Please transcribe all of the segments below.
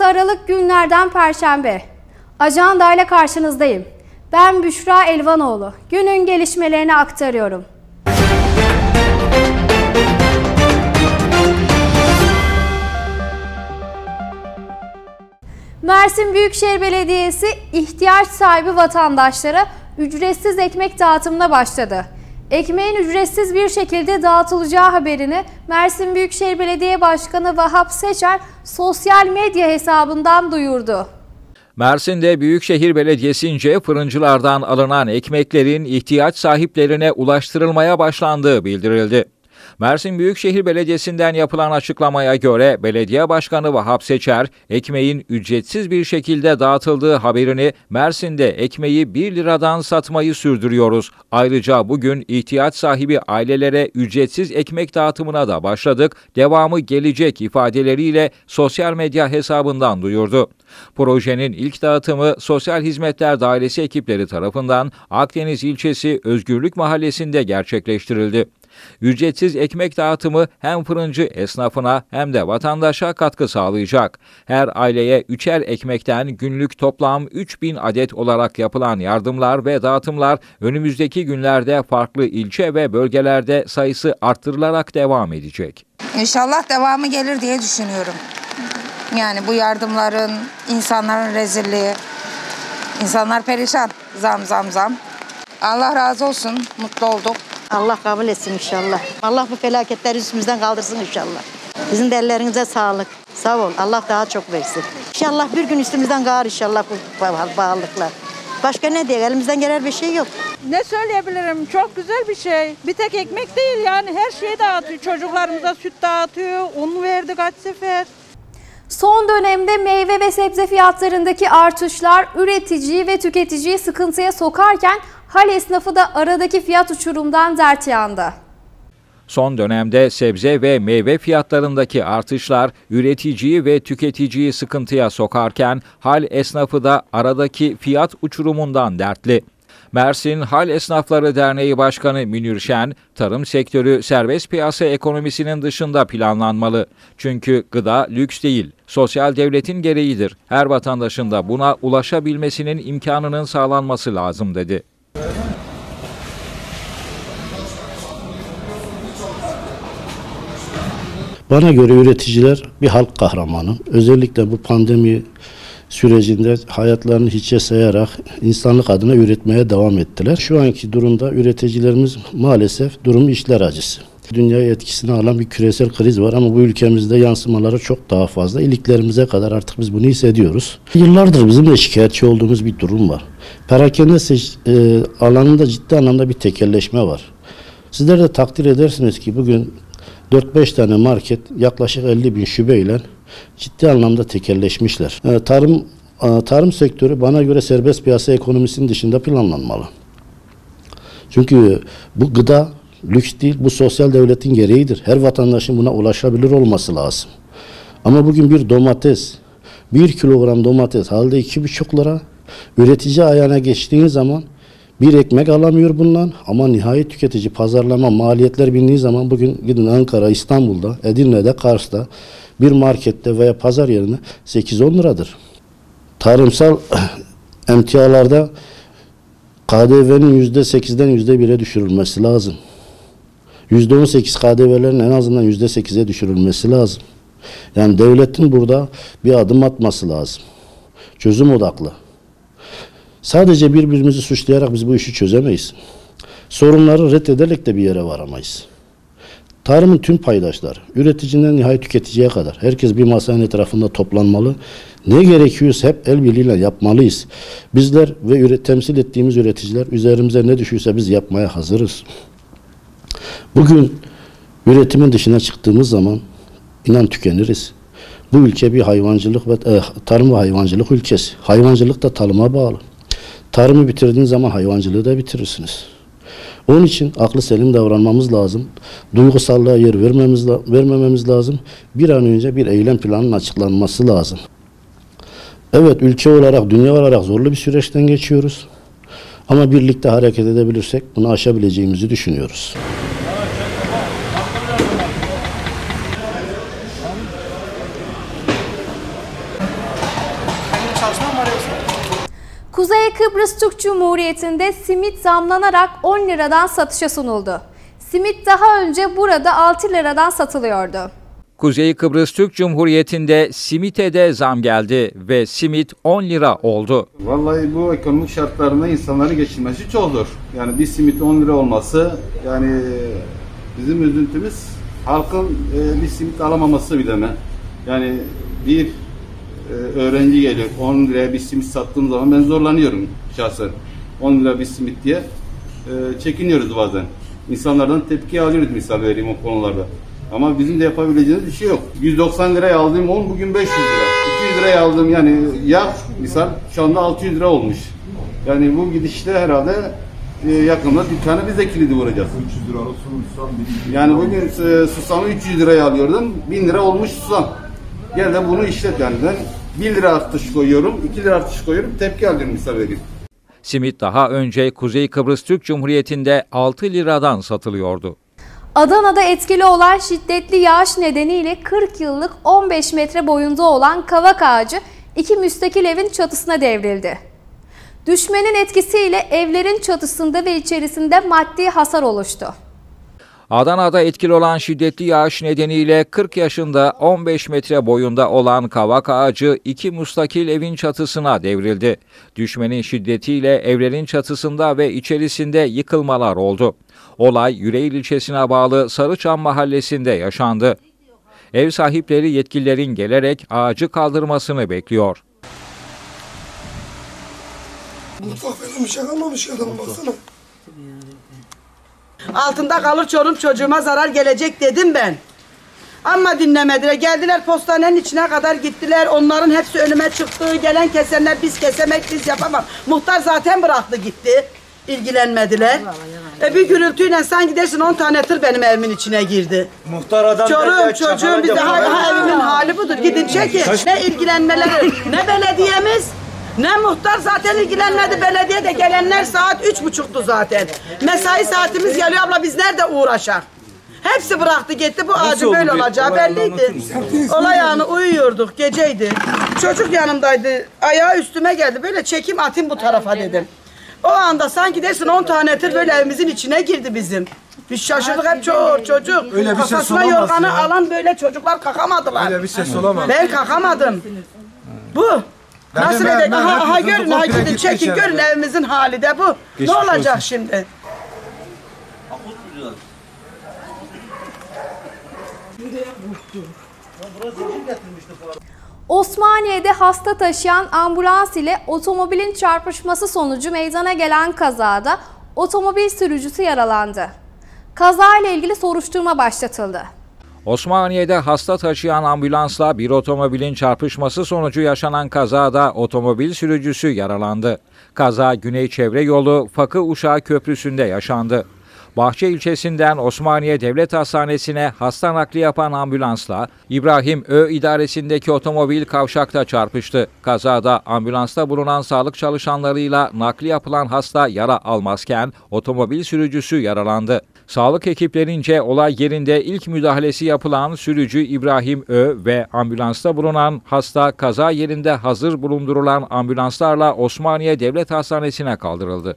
16 Aralık günlerden Perşembe. Ajanda ile karşınızdayım. Ben Büşra Elvanoğlu. Günün gelişmelerini aktarıyorum. Mersin Büyükşehir Belediyesi ihtiyaç sahibi vatandaşlara ücretsiz ekmek dağıtımına başladı. Ekmeğin ücretsiz bir şekilde dağıtılacağı haberini Mersin Büyükşehir Belediye Başkanı Vahap Seçer sosyal medya hesabından duyurdu. Mersin'de Büyükşehir Belediyesi'nce fırıncılardan alınan ekmeklerin ihtiyaç sahiplerine ulaştırılmaya başlandığı bildirildi. Mersin Büyükşehir Belediyesi'nden yapılan açıklamaya göre Belediye Başkanı Vahap Seçer, ekmeğin ücretsiz bir şekilde dağıtıldığı haberini Mersin'de ekmeği 1 liradan satmayı sürdürüyoruz. Ayrıca bugün ihtiyaç sahibi ailelere ücretsiz ekmek dağıtımına da başladık, devamı gelecek ifadeleriyle sosyal medya hesabından duyurdu. Projenin ilk dağıtımı Sosyal Hizmetler Dairesi ekipleri tarafından Akdeniz ilçesi Özgürlük Mahallesi'nde gerçekleştirildi. Ücretsiz ekmek dağıtımı hem fırıncı esnafına hem de vatandaşa katkı sağlayacak. Her aileye 3'er ekmekten günlük toplam 3000 adet olarak yapılan yardımlar ve dağıtımlar önümüzdeki günlerde farklı ilçe ve bölgelerde sayısı arttırılarak devam edecek. İnşallah devamı gelir diye düşünüyorum. Yani bu yardımların, insanların rezilliği, insanlar perişan, zam. Allah razı olsun, mutlu olduk. Allah kabul etsin inşallah. Allah bu felaketleri üstümüzden kaldırsın inşallah. Sizin de ellerinize sağlık. Sağ ol. Allah daha çok versin. İnşallah bir gün üstümüzden kalır inşallah bu bağlılıklar. Başka ne diye elimizden gelen bir şey yok. Ne söyleyebilirim? Çok güzel bir şey. Bir tek ekmek değil yani her şeyi dağıtıyor. Çocuklarımıza süt dağıtıyor. Un verdi kaç sefer. Son dönemde meyve ve sebze fiyatlarındaki artışlar üreticiyi ve tüketiciyi sıkıntıya sokarken hal esnafı da aradaki fiyat uçurumdan dert yandı. Son dönemde sebze ve meyve fiyatlarındaki artışlar üreticiyi ve tüketiciyi sıkıntıya sokarken hal esnafı da aradaki fiyat uçurumundan dertli. Mersin Hal Esnafları Derneği Başkanı Münir Şen, tarım sektörü serbest piyasa ekonomisinin dışında planlanmalı. Çünkü gıda lüks değil, sosyal devletin gereğidir. Her vatandaşın da buna ulaşabilmesinin imkanının sağlanması lazım dedi. Bana göre üreticiler bir halk kahramanı. Özellikle bu pandemi sürecinde hayatlarını hiçe sayarak insanlık adına üretmeye devam ettiler. Şu anki durumda üreticilerimiz maalesef durumu işler acısı. Dünyayı etkisine alan bir küresel kriz var ama bu ülkemizde yansımaları çok daha fazla. İliklerimize kadar artık biz bunu hissediyoruz. Yıllardır bizim de şikayetçi olduğumuz bir durum var. Perakende alanında ciddi anlamda bir tekelleşme var. Sizler de takdir edersiniz ki bugün 4-5 tane market yaklaşık 50.000 şubeyle ciddi anlamda tekelleşmişler. Tarım sektörü bana göre serbest piyasa ekonomisinin dışında planlanmalı. Çünkü bu gıda lüks değil, bu sosyal devletin gereğidir. Her vatandaşın buna ulaşabilir olması lazım. Ama bugün bir domates, 1 kilogram domates halde 2,5 lira, üretici ayağına geçtiğin zaman bir ekmek alamıyor bundan ama nihayet tüketici pazarlama maliyetler bindiği zaman bugün gidin Ankara, İstanbul'da, Edirne'de, Kars'ta bir markette veya pazar yerine 8-10 liradır. Tarımsal emtialarda KDV'nin %8'den %1'e düşürülmesi lazım. %18 KDV'lerin en azından %8'e düşürülmesi lazım. Yani devletin burada bir adım atması lazım. Çözüm odaklı. Sadece birbirimizi suçlayarak biz bu işi çözemeyiz. Sorunları reddederek de bir yere varamayız. Tarımın tüm paydaşları, üreticiden nihayet tüketiciye kadar herkes bir masanın etrafında toplanmalı. Ne gerekiyorsa hep el birliğiyle yapmalıyız. Bizler ve temsil ettiğimiz üreticiler üzerimize ne düşüyorsa biz yapmaya hazırız. Bugün üretimin dışına çıktığımız zaman inan tükeniriz. Bu ülke bir hayvancılık ve tarım ve hayvancılık ülkesi. Hayvancılık da tarıma bağlı. Tarımı bitirdiğiniz zaman hayvancılığı da bitirirsiniz. Onun için aklı selim davranmamız lazım. Duygusallığa yer vermememiz lazım. Bir an önce bir eylem planının açıklanması lazım. Evet, ülke olarak, dünya olarak zorlu bir süreçten geçiyoruz. Ama birlikte hareket edebilirsek bunu aşabileceğimizi düşünüyoruz. Kıbrıs Türk Cumhuriyeti'nde simit zamlanarak 10 liradan satışa sunuldu. Simit daha önce burada 6 liradan satılıyordu. Kuzey Kıbrıs Türk Cumhuriyeti'nde simite de zam geldi ve simit 10 lira oldu. Vallahi bu ekonomik şartlarında insanların geçinmesi çok zor. Yani bir simit 10 lira olması, yani bizim üzüntümüz halkın bir simit alamaması bile mi? Yani bir öğrenci geliyor 10 liraya bir simit sattığım zaman ben zorlanıyorum şahsen. 10 lira bir simit diye çekiniyoruz bazen. İnsanlardan tepki alıyoruz, misal vereyim o konularda. Ama bizim de yapabileceğimiz bir şey yok. 190 liraya aldığım un bugün 500 lira. 200 liraya aldığım yani yağ misal şu anda 600 lira olmuş. Yani bu gidişte herhalde yakında dükkanı biz de kilidi vuracağız. 300 lira susam. Yani bugün susamı 300 liraya alıyordum. 1000 lira olmuş susam. Gel de bunu işlet yani. Ben 1 lira artış koyuyorum, 2 lira artış koyuyorum. Tepki alıyorum misal vereyim. Simit daha önce Kuzey Kıbrıs Türk Cumhuriyeti'nde 6 liradan satılıyordu. Adana'da etkili olan şiddetli yağış nedeniyle 40 yıllık 15 metre boyunda olan kavak ağacı 2 müstakil evin çatısına devrildi. Düşmenin etkisiyle evlerin çatısında ve içerisinde maddi hasar oluştu. Adana'da etkili olan şiddetli yağış nedeniyle 40 yaşında 15 metre boyunda olan kavak ağacı 2 müstakil evin çatısına devrildi. Düşmenin şiddetiyle evlerin çatısında ve içerisinde yıkılmalar oldu. Olay Yüreğir ilçesine bağlı Sarıçam mahallesinde yaşandı. Ev sahipleri yetkililerin gelerek ağacı kaldırmasını bekliyor. Mutfak falan bir şey kalmamış ya adamın, baksana. Altında kalır çorum çocuğuma zarar gelecek dedim ben. Ama dinlemediler. Geldiler postanenin içine kadar gittiler. Onların hepsi önüme çıktı. Gelen kesenler biz kesemek biz yapamam. Muhtar zaten bıraktı gitti. İlgilenmediler. Bir gürültüyle sanki dersin 10 tane tır benim evimin içine girdi. Muhtar adam çorum çocuğum bize evimin hali budur. Gidin çekin. Ne ilgilenmeleri ne belediyemiz ne muhtar zaten ilgilenmedi. Belediye de gelenler saat 3.30'du zaten. Mesai saatimiz geliyor abla, biz nerede uğraşak? Hepsi bıraktı gitti. Bu ağacı böyle olacağı belliydi. Olay anı uyuyorduk, geceydi. Çocuk yanımdaydı. Ayağı üstüme geldi. Böyle çekim atayım bu tarafa dedim. O anda sanki dersin 10 tane tır böyle evimizin içine girdi bizim. Biz şaşırdık, hep çocuk. Öyle bir ses Kafasına olamaz yorganı ya. alan böyle çocuklar kalkamadılar. Öyle bir ses olamaz. Ben kalkamadım. Bu. Nasıl edecek? Aha görün, ha gidin çekin, görün evimizin hali de bu. Ne olacak şimdi? Osmaniye'de hasta taşıyan ambulans ile otomobilin çarpışması sonucu meydana gelen kazada otomobil sürücüsü yaralandı. Kaza ile ilgili soruşturma başlatıldı. Osmaniye'de hasta taşıyan ambulansla bir otomobilin çarpışması sonucu yaşanan kazada otomobil sürücüsü yaralandı. Kaza Güney Çevre Yolu Fakı Uşağı Köprüsü'nde yaşandı. Bahçe ilçesinden Osmaniye Devlet Hastanesi'ne hasta nakli yapan ambulansla İbrahim Ö idaresindeki otomobil kavşakta çarpıştı. Kazada ambulansta bulunan sağlık çalışanlarıyla nakli yapılan hasta yara almazken otomobil sürücüsü yaralandı. Sağlık ekiplerince olay yerinde ilk müdahalesi yapılan sürücü İbrahim Ö ve ambulansta bulunan hasta kaza yerinde hazır bulundurulan ambulanslarla Osmaniye Devlet Hastanesi'ne kaldırıldı.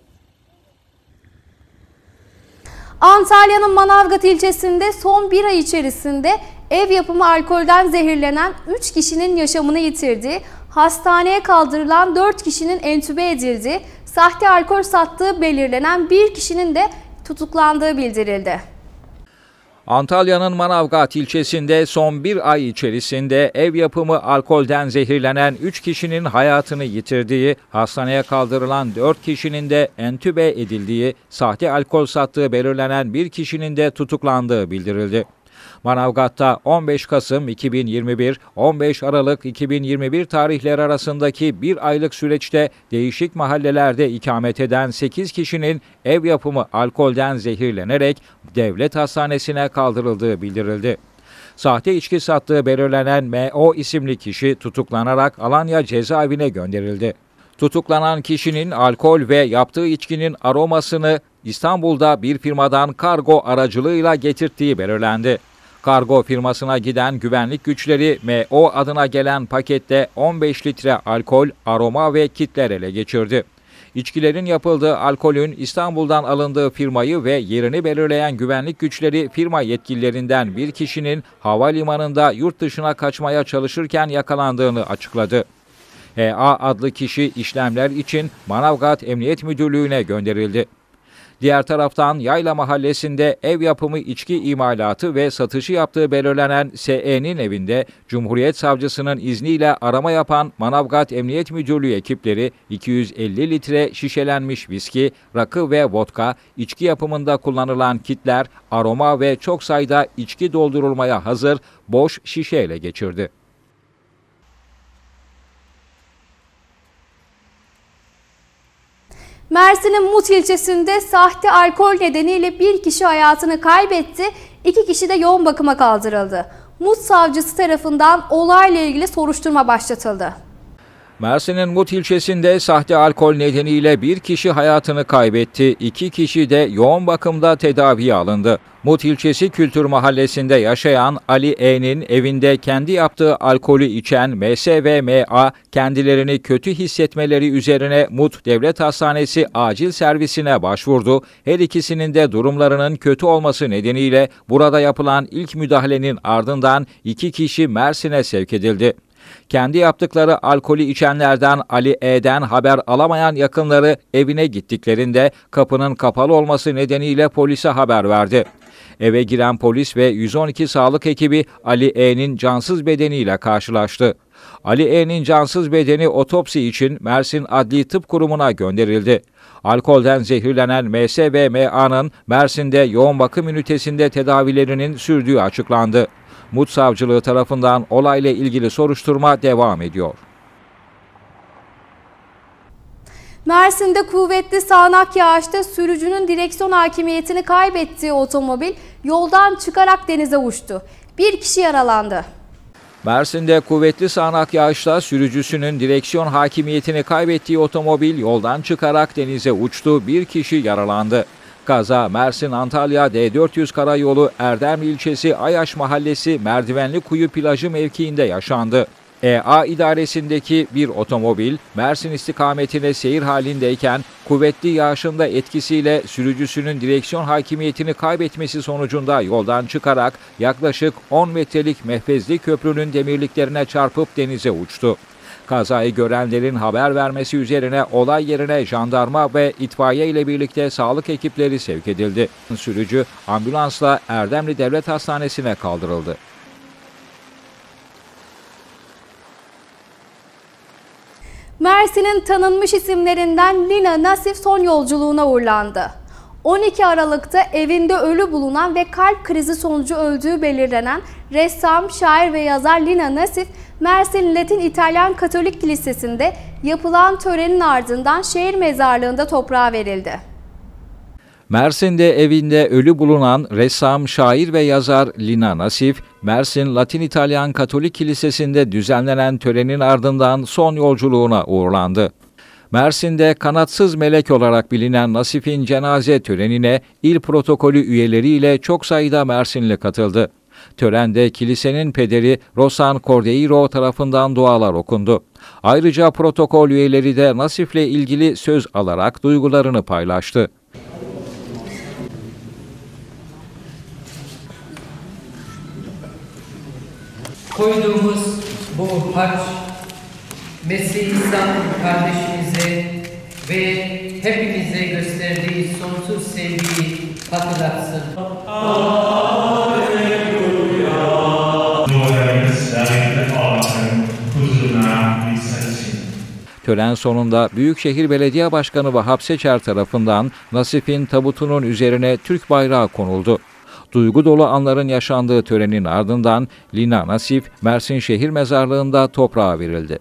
Antalya'nın Manavgat ilçesinde son bir ay içerisinde ev yapımı alkolden zehirlenen 3 kişinin yaşamını yitirdiği, hastaneye kaldırılan 4 kişinin entübe edildiği, sahte alkol sattığı belirlenen bir kişinin de tutuklandığı bildirildi. Antalya'nın Manavgat ilçesinde son bir ay içerisinde ev yapımı alkolden zehirlenen 3 kişinin hayatını yitirdiği, hastaneye kaldırılan 4 kişinin de entübe edildiği, sahte alkol sattığı belirlenen bir kişinin de tutuklandığı bildirildi. Manavgat'ta 15 Kasım 2021, 15 Aralık 2021 tarihleri arasındaki bir aylık süreçte değişik mahallelerde ikamet eden 8 kişinin ev yapımı alkolden zehirlenerek devlet hastanesine kaldırıldığı bildirildi. Sahte içki sattığı belirlenen M.O. isimli kişi tutuklanarak Alanya cezaevine gönderildi. Tutuklanan kişinin alkol ve yaptığı içkinin aromasını İstanbul'da bir firmadan kargo aracılığıyla getirttiği belirlendi. Kargo firmasına giden güvenlik güçleri M.O. adına gelen pakette 15 litre alkol, aroma ve kitler ele geçirdi. İçkilerin yapıldığı alkolün İstanbul'dan alındığı firmayı ve yerini belirleyen güvenlik güçleri firma yetkililerinden bir kişinin havalimanında yurt dışına kaçmaya çalışırken yakalandığını açıkladı. H.A. adlı kişi işlemler için Manavgat Emniyet Müdürlüğü'ne gönderildi. Diğer taraftan Yayla Mahallesi'nde ev yapımı içki imalatı ve satışı yaptığı belirlenen S.E.'nin evinde Cumhuriyet Savcısının izniyle arama yapan Manavgat Emniyet Müdürlüğü ekipleri 250 litre şişelenmiş viski, rakı ve vodka, içki yapımında kullanılan kitler, aroma ve çok sayıda içki doldurulmaya hazır boş şişe ele geçirdi. Mersin'in Mut ilçesinde sahte alkol nedeniyle bir kişi hayatını kaybetti, 2 kişi de yoğun bakıma kaldırıldı. Mut savcısı tarafından olayla ilgili soruşturma başlatıldı. Mersin'in Mut ilçesinde sahte alkol nedeniyle bir kişi hayatını kaybetti, 2 kişi de yoğun bakımda tedaviye alındı. Mut ilçesi Kültür Mahallesi'nde yaşayan Ali E.'nin evinde kendi yaptığı alkolü içen M.S. ve M.A. kendilerini kötü hissetmeleri üzerine Mut Devlet Hastanesi acil servisine başvurdu. Her ikisinin de durumlarının kötü olması nedeniyle burada yapılan ilk müdahalenin ardından 2 kişi Mersin'e sevk edildi. Kendi yaptıkları alkolü içenlerden Ali E.'den haber alamayan yakınları evine gittiklerinde kapının kapalı olması nedeniyle polise haber verdi. Eve giren polis ve 112 sağlık ekibi Ali E.'nin cansız bedeniyle karşılaştı. Ali E.'nin cansız bedeni otopsi için Mersin Adli Tıp Kurumu'na gönderildi. Alkolden zehirlenen M.S. ve M.A.'nın Mersin'de yoğun bakım ünitesinde tedavilerinin sürdüğü açıklandı. Mut Savcılığı tarafından olayla ilgili soruşturma devam ediyor. Mersin'de kuvvetli sağanak yağışta sürücünün direksiyon hakimiyetini kaybettiği otomobil yoldan çıkarak denize uçtu. Bir kişi yaralandı. Mersin'de kuvvetli sağanak yağışta sürücüsünün direksiyon hakimiyetini kaybettiği otomobil yoldan çıkarak denize uçtu. Bir kişi yaralandı. Kaza Mersin-Antalya D400 karayolu Erdemli ilçesi Ayaş Mahallesi Merdivenli Kuyu plajı mevkiinde yaşandı. E.A. idaresindeki bir otomobil Mersin istikametine seyir halindeyken kuvvetli yağışın da etkisiyle sürücüsünün direksiyon hakimiyetini kaybetmesi sonucunda yoldan çıkarak yaklaşık 10 metrelik Mehfezli Köprü'nün demirliklerine çarpıp denize uçtu. Kazayı görenlerin haber vermesi üzerine olay yerine jandarma ve itfaiye ile birlikte sağlık ekipleri sevk edildi. Sürücü ambulansla Erdemli Devlet Hastanesi'ne kaldırıldı. Mersin'in tanınmış isimlerinden Lina Nasif son yolculuğuna uğurlandı. 12 Aralık'ta evinde ölü bulunan ve kalp krizi sonucu öldüğü belirlenen ressam, şair ve yazar Lina Nasif, Mersin Latin İtalyan Katolik Kilisesi'nde yapılan törenin ardından şehir mezarlığında toprağa verildi. Mersin'de evinde ölü bulunan ressam, şair ve yazar Lina Nasif, Mersin Latin İtalyan Katolik Kilisesi'nde düzenlenen törenin ardından son yolculuğuna uğurlandı. Mersin'de kanatsız melek olarak bilinen Nasif'in cenaze törenine il protokolü üyeleriyle çok sayıda Mersinli katıldı. Törende kilisenin pederi Rosan Cordeiro tarafından dualar okundu. Ayrıca protokol üyeleri de Nasif'le ilgili söz alarak duygularını paylaştı. Koyduğumuz bu hac, Mesih İsa kardeşimize ve hepimize gösterdiği sonsuz sevgiyi hatırlatsın. Tören sonunda Büyükşehir Belediye Başkanı Vahap Seçer tarafından Nasif'in tabutunun üzerine Türk bayrağı konuldu. Duygu dolu anların yaşandığı törenin ardından Lina Nasif, Mersin Şehir Mezarlığı'nda toprağa verildi.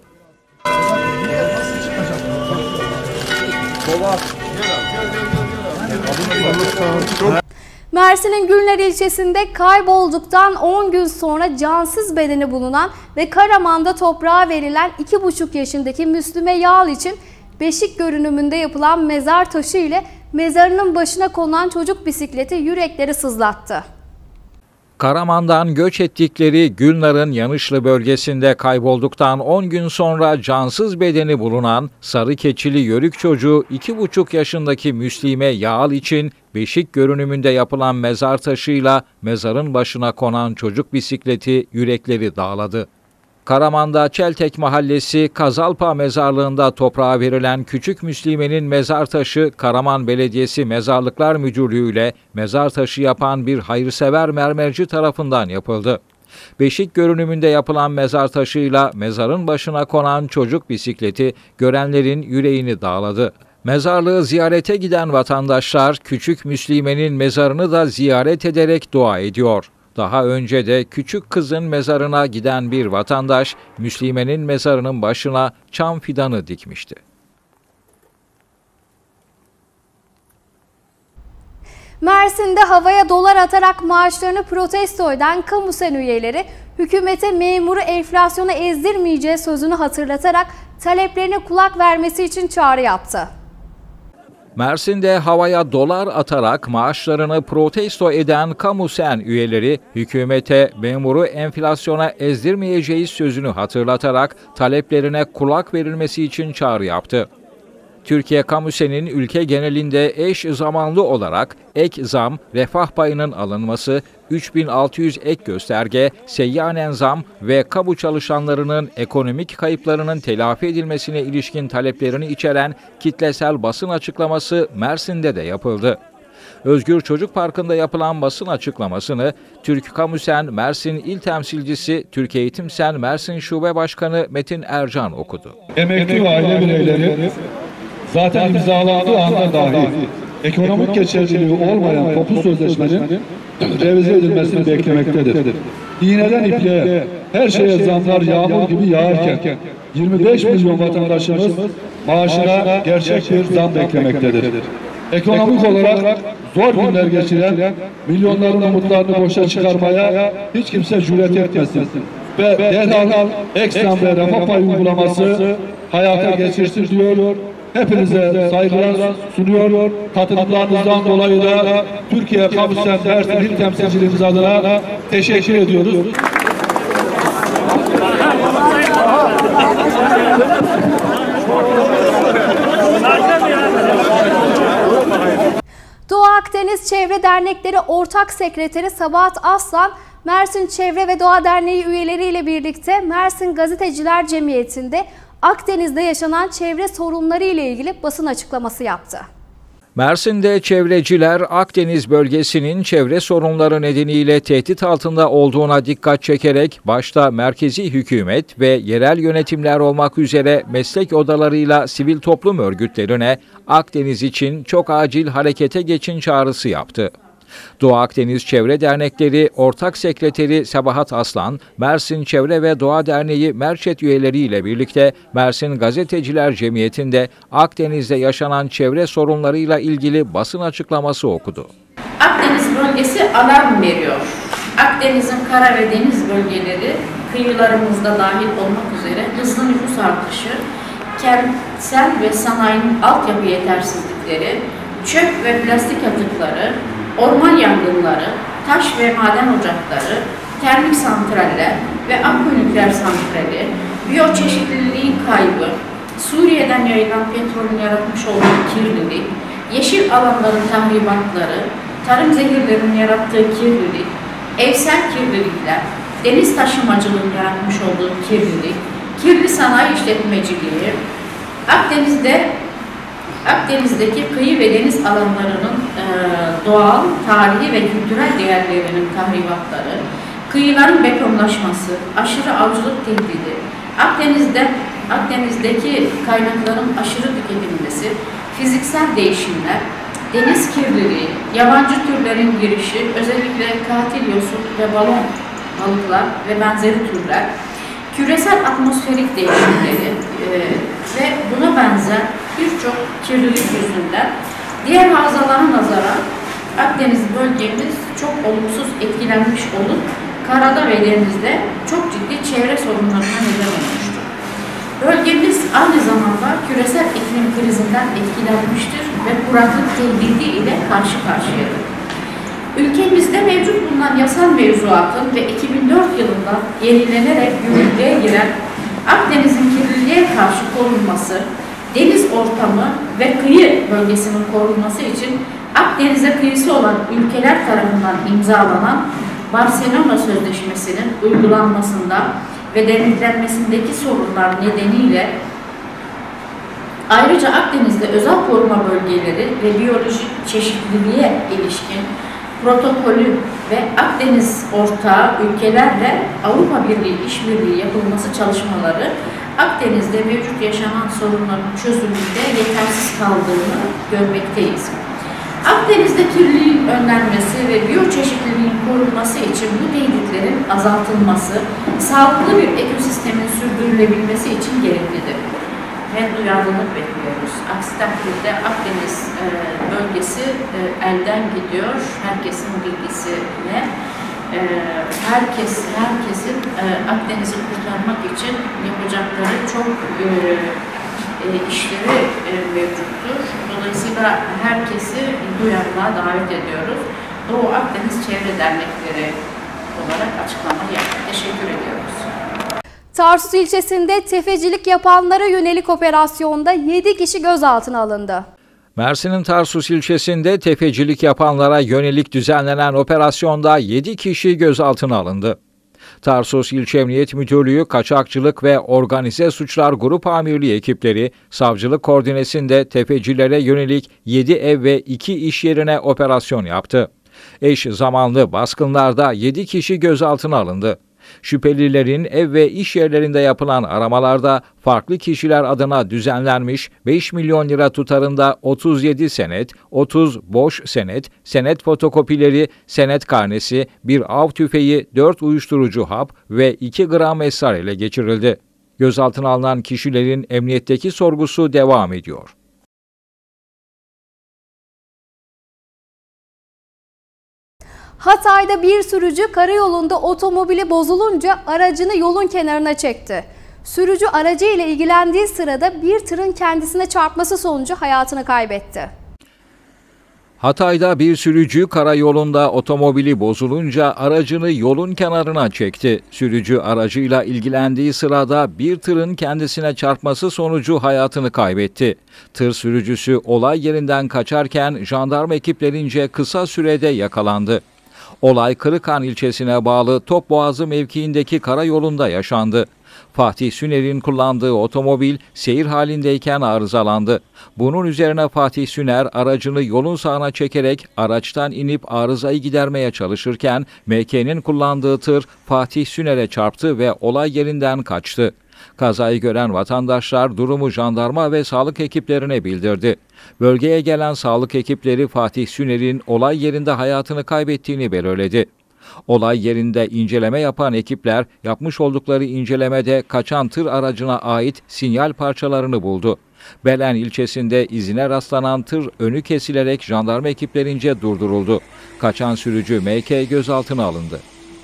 Mersin'in Gülnar ilçesinde kaybolduktan 10 gün sonra cansız bedeni bulunan ve Karaman'da toprağa verilen 2,5 yaşındaki Müslüme Yağlı için beşik görünümünde yapılan mezar taşı ile mezarının başına konulan çocuk bisikleti yürekleri sızlattı. Karaman'dan göç ettikleri Gülnar'ın Yanışlı bölgesinde kaybolduktan 10 gün sonra cansız bedeni bulunan sarı keçili yörük çocuğu 2,5 yaşındaki Müslime Yağal için beşik görünümünde yapılan mezar taşıyla mezarın başına konan çocuk bisikleti yürekleri dağladı. Karaman'da Çeltek Mahallesi Kazalpa Mezarlığı'nda toprağa verilen küçük Müslime'nin mezar taşı Karaman Belediyesi Mezarlıklar Müdürlüğü ile mezar taşı yapan bir hayırsever mermerci tarafından yapıldı. Beşik görünümünde yapılan mezar taşıyla mezarın başına konan çocuk bisikleti görenlerin yüreğini dağladı. Mezarlığı ziyarete giden vatandaşlar küçük Müslime'nin mezarını da ziyaret ederek dua ediyor. Daha önce de küçük kızın mezarına giden bir vatandaş, Müslime'nin mezarının başına çam fidanı dikmişti. Mersin'de havaya dolar atarak maaşlarını protesto eden Kamusen üyeleri, hükümete memuru enflasyonu ezdirmeyeceği sözünü hatırlatarak taleplerine kulak vermesi için çağrı yaptı. Mersin'de havaya dolar atarak maaşlarını protesto eden Kamusen üyeleri, hükümete memuru enflasyona ezdirmeyeceği sözünü hatırlatarak taleplerine kulak verilmesi için çağrı yaptı. Türkiye Kamusen'in ülke genelinde eş zamanlı olarak ek zam, refah payının alınması, 3600 ek gösterge, seyyanen zam ve kamu çalışanlarının ekonomik kayıplarının telafi edilmesine ilişkin taleplerini içeren kitlesel basın açıklaması Mersin'de de yapıldı. Özgür Çocuk Parkı'nda yapılan basın açıklamasını Türk Kamusen Mersin İl Temsilcisi, Türk Eğitim Sen Mersin Şube Başkanı Metin Ercan okudu. Emekli ve aile bireyleri zaten imzalandığı anda dahi ekonomik geçerliliği olmayan toplu sözleşmenin revize edilmesini beklemektedir. İğneden ipliğe her şeye zamlar yağmur gibi yağarken 25 milyon vatandaşımız maaşına gerçek bir zam beklemektedir. Ekonomik olarak zor günler geçiren milyonların umutlarını boşa çıkarmaya hiç kimse cüret etmesin. Ve derhal ek zam ve refah payı uygulaması hayata geçirsin diyor. Hepinize saygılar sunuyor. Katılımlarınızdan dolayı da Türkiye Kamusen Mersin İl Temsilciliğimiz adına teşekkür ediyoruz. Doğu Akdeniz Çevre Dernekleri Ortak Sekreteri Sabahat Aslan, Mersin Çevre ve Doğa Derneği üyeleriyle birlikte Mersin Gazeteciler Cemiyeti'nde Akdeniz'de yaşanan çevre sorunları ile ilgili basın açıklaması yaptı. Mersin'de çevreciler Akdeniz bölgesinin çevre sorunları nedeniyle tehdit altında olduğuna dikkat çekerek başta merkezi hükümet ve yerel yönetimler olmak üzere meslek odalarıyla sivil toplum örgütlerine Akdeniz için çok acil harekete geçin çağrısı yaptı. Doğu Akdeniz Çevre Dernekleri Ortak Sekreteri Sabahat Aslan, Mersin Çevre ve Doğa Derneği Merçet üyeleriyle birlikte Mersin Gazeteciler Cemiyeti'nde Akdeniz'de yaşanan çevre sorunlarıyla ilgili basın açıklaması okudu. Akdeniz bölgesi alarm veriyor. Akdeniz'in kara ve deniz bölgeleri, kıyılarımızda dahil olmak üzere hızlı nüfus artışı, kentsel ve sanayinin altyapı yetersizlikleri, çöp ve plastik atıkları, orman yangınları, taş ve maden ocakları, termik santraller ve akkunükleer santrali, biyoçeşitliliğin kaybı, Suriye'den yayılan petrolün yaratmış olduğu kirlilik, yeşil alanların tahribatları, tarım zehirlerinin yarattığı kirlilik, evsel kirlilikler, deniz taşımacılığının yaratmış olduğu kirlilik, kirli sanayi işletmeciliği, Akdeniz'deki kıyı ve deniz alanlarının doğal, tarihi ve kültürel değerlerinin tahribatları, kıyıların betonlaşması, aşırı avcılık tehdidi, Akdeniz'deki kaynakların aşırı tüketilmesi, fiziksel değişimler, deniz kirliliği, yabancı türlerin girişi, özellikle katil yosun ve balon balıklar ve benzeri türler, küresel atmosferik değişimleri ve buna benzer birçok kirlilik yüzünden diğer havzalara nazaran Akdeniz bölgemiz çok olumsuz etkilenmiş olup karada ve denizde çok ciddi çevre sorunlarına neden olmuştur. Bölgemiz aynı zamanda küresel iklim krizinden etkilenmiştir ve kuraklık tehdidi ile karşı karşıyadır. Ülkemizde mevcut bulunan yasal mevzuatın ve 2004 yılında yenilenerek yürürlüğe giren Akdeniz'in kirliliğe karşı korunması, deniz ortamı ve kıyı bölgesinin korunması için Akdeniz'e kıyısı olan ülkeler tarafından imzalanan Barcelona Sözleşmesi'nin uygulanmasında ve denetlenmesindeki sorunlar nedeniyle ayrıca Akdeniz'de özel koruma bölgeleri ve biyolojik çeşitliliğe ilişkin protokolü ve Akdeniz ortağı ülkelerle Avrupa Birliği işbirliği yapılması çalışmaları Akdeniz'de mevcut yaşanan sorunların çözümünde yetersiz kaldığını görmekteyiz. Akdeniz'de kirliliğin önlenmesi ve biyoçeşitliliğin korunması için bu tehditlerin azaltılması, sağlıklı bir ekosistemin sürdürülebilmesi için gereklidir. Ve duyarlılık bekliyoruz. Aksi takdirde Akdeniz bölgesi elden gidiyor. Herkesin bilgisine, herkesin Akdeniz'i kurtarmak için yapacakları çok işleri mevcuttur. Dolayısıyla herkesi duyarlılığa davet ediyoruz. Doğu Akdeniz Çevre Dernekleri olarak açıklama yaptık. Teşekkür ediyoruz. Tarsus ilçesinde tefecilik yapanlara yönelik operasyonda 7 kişi gözaltına alındı. Mersin'in Tarsus ilçesinde tefecilik yapanlara yönelik düzenlenen operasyonda 7 kişi gözaltına alındı. Tarsus İlçe Emniyet Müdürlüğü Kaçakçılık ve Organize Suçlar Grup Amirliği ekipleri savcılık koordinesinde tefecilere yönelik 7 ev ve 2 iş yerine operasyon yaptı. Eş zamanlı baskınlarda 7 kişi gözaltına alındı. Şüphelilerin ev ve iş yerlerinde yapılan aramalarda farklı kişiler adına düzenlenmiş 5 milyon lira tutarında 37 senet, 30 boş senet, senet fotokopileri, senet karnesi, bir av tüfeği, 4 uyuşturucu hap ve 2 gram esrar ele geçirildi. Gözaltına alınan kişilerin emniyetteki sorgusu devam ediyor. Hatay'da bir sürücü karayolunda otomobili bozulunca aracını yolun kenarına çekti. Sürücü aracı ile ilgilendiği sırada bir tırın kendisine çarpması sonucu hayatını kaybetti. Hatay'da bir sürücü karayolunda otomobili bozulunca aracını yolun kenarına çekti. Sürücü aracıyla ilgilendiği sırada bir tırın kendisine çarpması sonucu hayatını kaybetti. Tır sürücüsü olay yerinden kaçarken jandarma ekiplerince kısa sürede yakalandı. Olay Kırıkhan ilçesine bağlı Topboğazı mevkiindeki karayolunda yaşandı. Fatih Süner'in kullandığı otomobil seyir halindeyken arızalandı. Bunun üzerine Fatih Süner aracını yolun sağına çekerek araçtan inip arızayı gidermeye çalışırken MK'nin kullandığı tır Fatih Süner'e çarptı ve olay yerinden kaçtı. Kazayı gören vatandaşlar durumu jandarma ve sağlık ekiplerine bildirdi. Bölgeye gelen sağlık ekipleri Fatih Süner'in olay yerinde hayatını kaybettiğini belirledi. Olay yerinde inceleme yapan ekipler yapmış oldukları incelemede kaçan tır aracına ait sinyal parçalarını buldu. Belen ilçesinde izine rastlanan tır önü kesilerek jandarma ekiplerince durduruldu. Kaçan sürücü MK gözaltına alındı.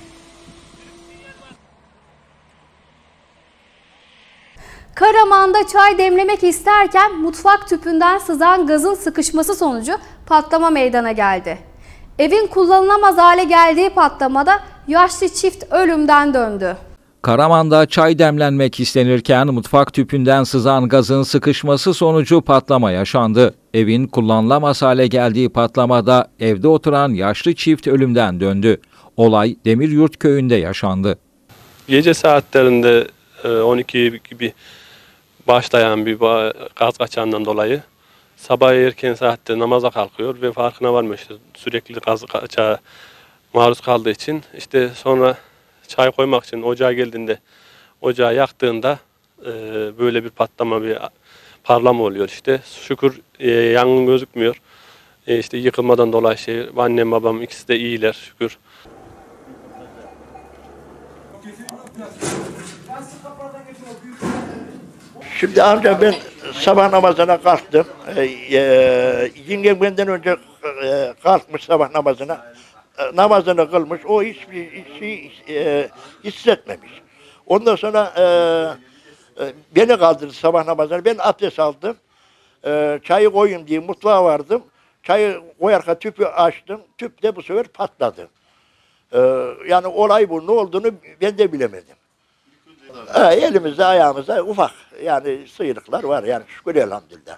Karaman'da çay demlemek isterken mutfak tüpünden sızan gazın sıkışması sonucu patlama meydana geldi. Evin kullanılamaz hale geldiği patlamada yaşlı çift ölümden döndü. Karaman'da çay demlenmek istenirken mutfak tüpünden sızan gazın sıkışması sonucu patlama yaşandı. Evin kullanılamaz hale geldiği patlamada evde oturan yaşlı çift ölümden döndü. Olay Demiryurt köyünde yaşandı. Gece saatlerinde 12 gibi başlayan bir gaz kaçağından dolayı sabah erken saatte namaza kalkıyor ve farkına varmıyor sürekli gaz kaçağı maruz kaldığı için. İşte sonra çay koymak için ocağa geldiğinde ocağı yaktığında böyle bir patlama, bir parlama oluyor işte. Şükür yangın gözükmüyor. İşte yıkılmadan dolayı annem babam ikisi de iyiler şükür. Şimdi ancak ben sabah namazına kalktım. Yengem benden önce kalkmış sabah namazına. Namazını kılmış. O hiçbir şey hissetmemiş. Ondan sonra beni kaldırdı sabah namazına. Ben abdest aldım. Çayı koyayım diye mutfağa vardım. Çayı koyarken tüpü açtım. Tüp de bu sefer patladı. Yani olay bu. Ne olduğunu ben de bilemedim. Elimizde ayağımızda ufak yani sıyrıklar var yani şükür elhamdülillah.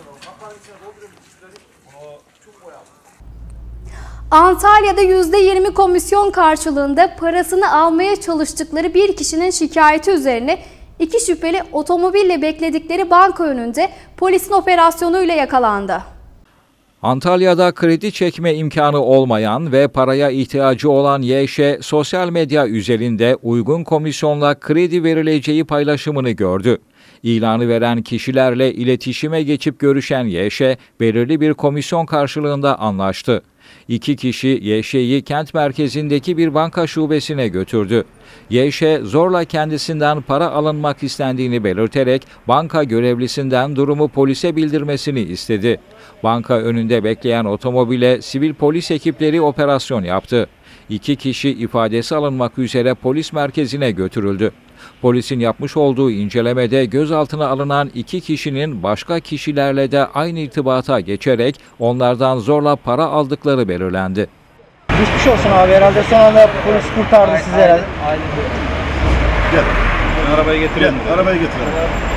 Antalya'da %20 komisyon karşılığında parasını almaya çalıştıkları bir kişinin şikayeti üzerine 2 şüpheli otomobille bekledikleri banka önünde polisin operasyonuyla yakalandı. Antalya'da kredi çekme imkanı olmayan ve paraya ihtiyacı olan YŞ, sosyal medya üzerinde uygun komisyonla kredi verileceği paylaşımını gördü. İlanı veren kişilerle iletişime geçip görüşen YŞ, belirli bir komisyon karşılığında anlaştı. 2 kişi YŞ'yi kent merkezindeki bir banka şubesine götürdü. YŞ zorla kendisinden para alınmak istendiğini belirterek banka görevlisinden durumu polise bildirmesini istedi. Banka önünde bekleyen otomobile sivil polis ekipleri operasyon yaptı. 2 kişi ifadesi alınmak üzere polis merkezine götürüldü. Polisin yapmış olduğu incelemede gözaltına alınan 2 kişinin başka kişilerle de aynı irtibata geçerek onlardan zorla para aldıkları belirlendi. Geçmiş olsun abi, herhalde son anda polis kurtardı sizi herhalde. Gel. Ben arabayı getireyim. Gel, arabayı getirelim.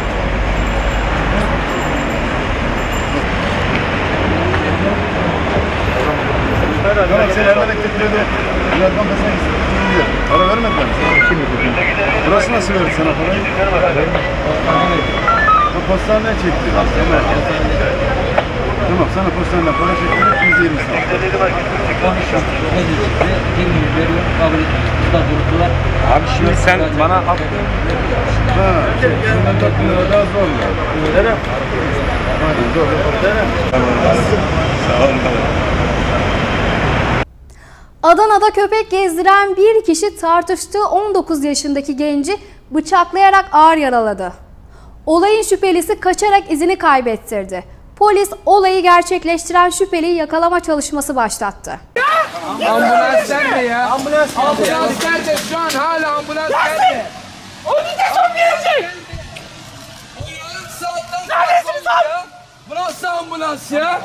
Tamam, sen hemen ekletiledi. Biraz bankasına gitsin. Para vermediler mi sana? Burası nasıl verir sana parayı? Postaneden çekti. Tamam, sana postaneden para çekti. 220 Abi şimdi sen bana al. Senden 4 bin lira daha zor ya. Neden? Aynen zor. Sağ olun. Adana'da köpek gezdiren bir kişi tartıştığı 19 yaşındaki genci bıçaklayarak ağır yaraladı. Olayın şüphelisi kaçarak izini kaybettirdi. Polis olayı gerçekleştiren şüpheliyi yakalama çalışması başlattı. Ambulans nerede ya? Ambulans nerede? Şu an hala ambulans nerede? O gideceğiz, o gelecek. Neredesiniz abi? Burası ambulans ya.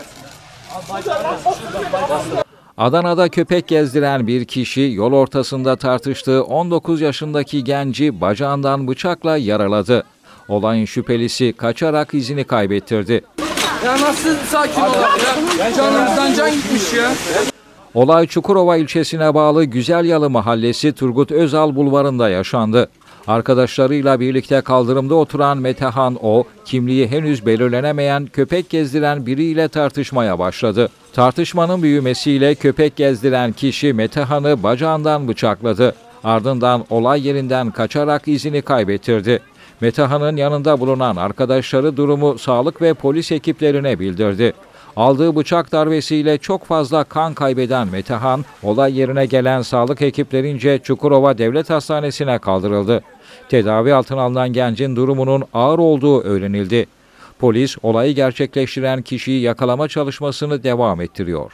Adana'da köpek gezdiren bir kişi yol ortasında tartıştığı 19 yaşındaki genci bacağından bıçakla yaraladı. Olayın şüphelisi kaçarak izini kaybettirdi. Ya nasıl sakin olalım ya? Canımızdan can gitmiş ya. Olay Çukurova ilçesine bağlı Güzelyalı Mahallesi Turgut Özal Bulvarı'nda yaşandı. Arkadaşlarıyla birlikte kaldırımda oturan Metehan O, kimliği henüz belirlenemeyen köpek gezdiren biriyle tartışmaya başladı. Tartışmanın büyümesiyle köpek gezdiren kişi Metehan'ı bacağından bıçakladı. Ardından olay yerinden kaçarak izini kaybettirdi. Metehan'ın yanında bulunan arkadaşları durumu sağlık ve polis ekiplerine bildirdi. Aldığı bıçak darbesiyle çok fazla kan kaybeden Metehan, olay yerine gelen sağlık ekiplerince Çukurova Devlet Hastanesi'ne kaldırıldı. Tedavi altına alınan gencin durumunun ağır olduğu öğrenildi. Polis, olayı gerçekleştiren kişiyi yakalama çalışmasını devam ettiriyor.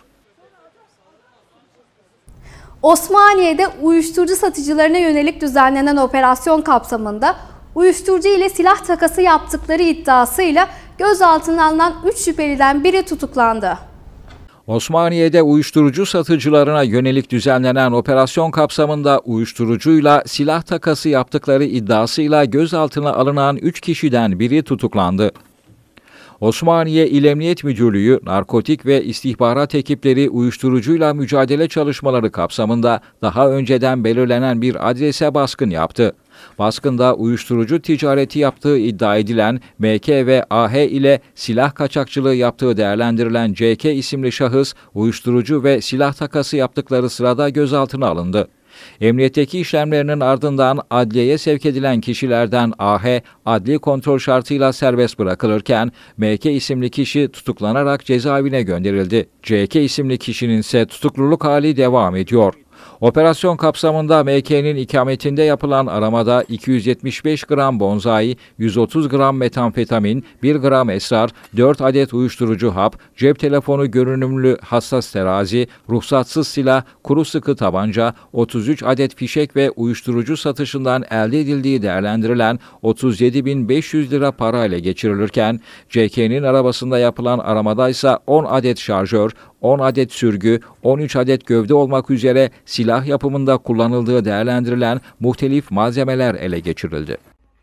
Osmaniye'de uyuşturucu satıcılarına yönelik düzenlenen operasyon kapsamında uyuşturucu ile silah takası yaptıkları iddiasıyla gözaltına alınan 3 şüpheliden biri tutuklandı. Osmaniye'de uyuşturucu satıcılarına yönelik düzenlenen operasyon kapsamında uyuşturucuyla silah takası yaptıkları iddiasıyla gözaltına alınan 3 kişiden biri tutuklandı. Osmaniye İl Emniyet Müdürlüğü, narkotik ve istihbarat ekipleri uyuşturucuyla mücadele çalışmaları kapsamında daha önceden belirlenen bir adrese baskın yaptı. Baskında uyuşturucu ticareti yaptığı iddia edilen MK ve AH ile silah kaçakçılığı yaptığı değerlendirilen CK isimli şahıs uyuşturucu ve silah takası yaptıkları sırada gözaltına alındı. Emniyetteki işlemlerinin ardından adliyeye sevk edilen kişilerden AH adli kontrol şartıyla serbest bırakılırken MK isimli kişi tutuklanarak cezaevine gönderildi. CK isimli kişinin ise tutukluluk hali devam ediyor. Operasyon kapsamında MK'nin ikametinde yapılan aramada 275 gram bonzai, 130 gram metamfetamin, 1 gram esrar, 4 adet uyuşturucu hap, cep telefonu görünümlü hassas terazi, ruhsatsız silah, kuru sıkı tabanca, 33 adet fişek ve uyuşturucu satışından elde edildiği değerlendirilen 37.500 lira para ele geçirilirken, CK'nin arabasında yapılan aramada ise 10 adet şarjör, 10 adet sürgü, 13 adet gövde olmak üzere silah yapımında kullanıldığı değerlendirilen muhtelif malzemeler ele geçirildi.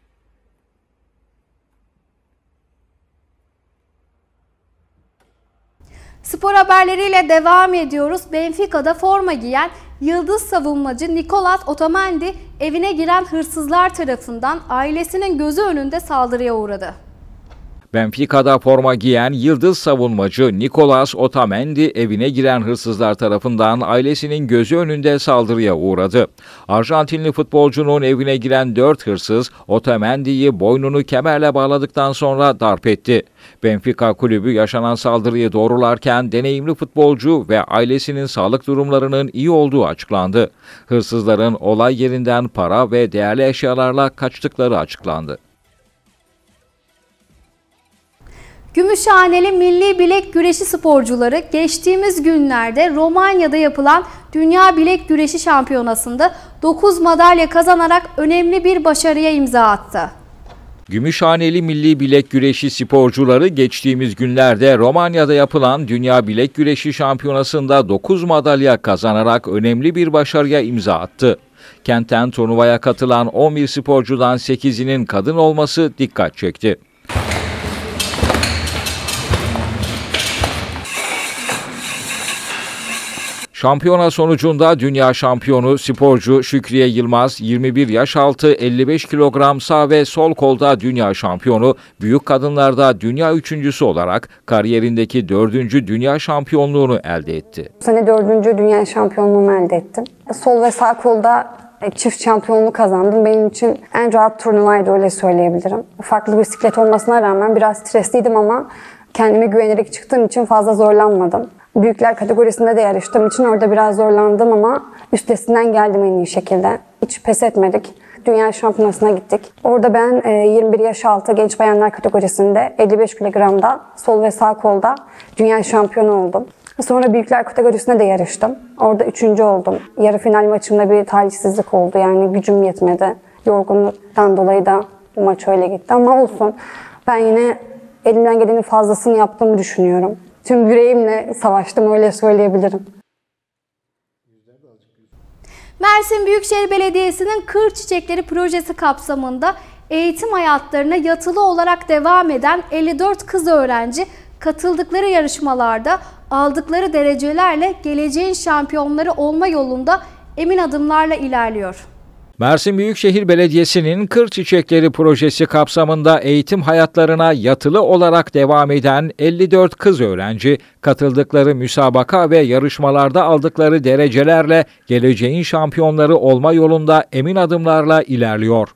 Spor haberleriyle devam ediyoruz. Benfica'da forma giyen yıldız savunmacı Nicolas Otamendi evine giren hırsızlar tarafından ailesinin gözü önünde saldırıya uğradı. Benfica'da forma giyen yıldız savunmacı Nicolas Otamendi evine giren hırsızlar tarafından ailesinin gözü önünde saldırıya uğradı. Arjantinli futbolcunun evine giren 4 hırsız Otamendi'yi boynunu kemerle bağladıktan sonra darp etti. Benfica kulübü yaşanan saldırıyı doğrularken deneyimli futbolcu ve ailesinin sağlık durumlarının iyi olduğu açıklandı. Hırsızların olay yerinden para ve değerli eşyalarla kaçtıkları açıklandı. Gümüşhaneli milli bilek güreşi sporcuları geçtiğimiz günlerde Romanya'da yapılan Dünya Bilek Güreşi Şampiyonası'nda 9 madalya kazanarak önemli bir başarıya imza attı. Gümüşhaneli milli bilek güreşi sporcuları geçtiğimiz günlerde Romanya'da yapılan Dünya Bilek Güreşi Şampiyonası'nda 9 madalya kazanarak önemli bir başarıya imza attı. Kentten turnuvaya katılan 11 sporcudan 8'inin kadın olması dikkat çekti. Şampiyona sonucunda dünya şampiyonu sporcu Şükriye Yılmaz 21 yaş altı 55 kilogram sağ ve sol kolda dünya şampiyonu, büyük kadınlarda dünya üçüncüsü olarak kariyerindeki 4. dünya şampiyonluğunu elde etti. Bu sene 4. dünya şampiyonluğumu elde ettim. Sol ve sağ kolda çift şampiyonluğu kazandım. Benim için en rahat turnuvaydı, öyle söyleyebilirim. Farklı bisiklet olmasına rağmen biraz stresliydim ama kendime güvenerek çıktığım için fazla zorlanmadım. Büyükler kategorisinde de yarıştığım için orada biraz zorlandım ama üstesinden geldim en iyi şekilde. Hiç pes etmedik. Dünya şampiyonasına gittik. Orada ben 21 yaş altı genç bayanlar kategorisinde 55 kilogramda sol ve sağ kolda dünya şampiyonu oldum. Sonra büyükler kategorisinde de yarıştım. Orada 3. oldum. Yarı final maçımda bir talihsizlik oldu. Yani gücüm yetmedi. Yorgunluktan dolayı da bu maç öyle gitti ama olsun. Ben yine elimden gelenin fazlasını yaptığımı düşünüyorum. Tüm yüreğimle savaştım, öyle söyleyebilirim. Mersin Büyükşehir Belediyesi'nin Kır Çiçekleri projesi kapsamında eğitim hayatlarına yatılı olarak devam eden 54 kız öğrenci katıldıkları yarışmalarda aldıkları derecelerle geleceğin şampiyonları olma yolunda emin adımlarla ilerliyor. Mersin Büyükşehir Belediyesi'nin Kır Çiçekleri projesi kapsamında eğitim hayatlarına yatılı olarak devam eden 54 kız öğrenci katıldıkları müsabaka ve yarışmalarda aldıkları derecelerle geleceğin şampiyonları olma yolunda emin adımlarla ilerliyor.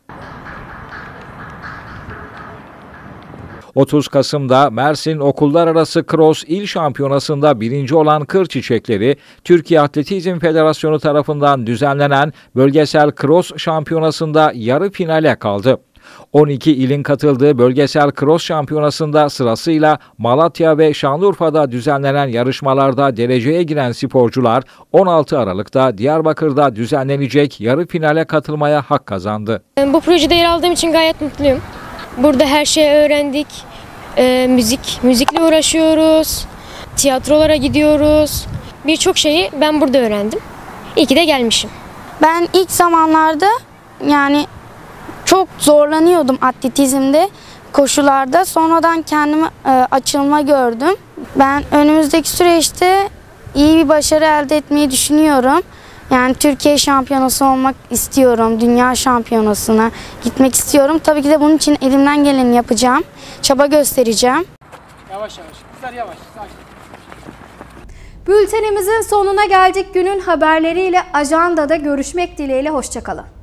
30 Kasım'da Mersin Okullar Arası Cross İl Şampiyonası'nda 1. olan Kır Çiçekleri, Türkiye Atletizm Federasyonu tarafından düzenlenen bölgesel Cross Şampiyonası'nda yarı finale kaldı. 12 ilin katıldığı bölgesel Cross Şampiyonası'nda sırasıyla Malatya ve Şanlıurfa'da düzenlenen yarışmalarda dereceye giren sporcular 16 Aralık'ta Diyarbakır'da düzenlenecek yarı finale katılmaya hak kazandı. Bu projede yer aldığım için gayet mutluyum. Burada her şeyi öğrendik. Müzikle uğraşıyoruz. Tiyatrolara gidiyoruz. Birçok şeyi ben burada öğrendim. İyi ki de gelmişim. Ben ilk zamanlarda yani çok zorlanıyordum atletizmde, koşularda. Sonradan kendime açılma gördüm. Ben önümüzdeki süreçte iyi bir başarı elde etmeyi düşünüyorum. Yani Türkiye şampiyonası olmak istiyorum. Dünya şampiyonasına gitmek istiyorum. Tabii ki de bunun için elimden geleni yapacağım. Çaba göstereceğim. Yavaş yavaş. Kızlar yavaş. Bültenimizin sonuna geldik. Günün haberleriyle ajandada görüşmek dileğiyle. Hoşça kalın.